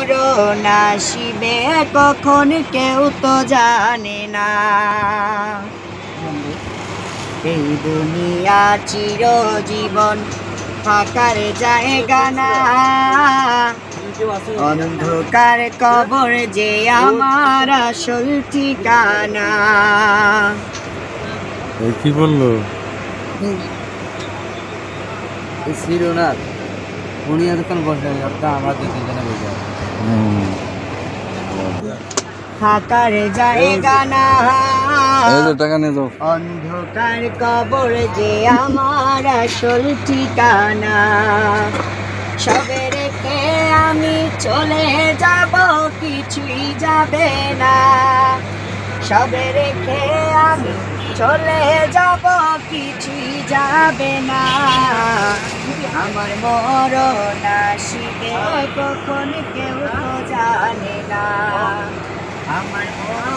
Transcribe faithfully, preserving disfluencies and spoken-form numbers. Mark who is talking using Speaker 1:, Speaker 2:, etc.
Speaker 1: মরণ আসিবে কখন কেউ তো জানে না। এই দুনিয়া চিরজীবন থাকার জায়গা না, অন্ধকার কবর যে আমার আসল ঠিকানা।
Speaker 2: কি বললো?
Speaker 3: ছিল না উনি এতক্ষণ বসে আমরা দেখে জেনে বসে
Speaker 1: থাকার জায়গা না,
Speaker 2: টাকা নিয়ে যাও।
Speaker 1: অন্ধকার কবর যে আমার আসল ঠিকানা। সবে রেখে আমি চলে যাব কিছুই যাবে না, সবে রেখে আমি চলে যাব কিছুই যাবে না। আমার মরণ আসিবে কখন কেউ তো জানে না, আমার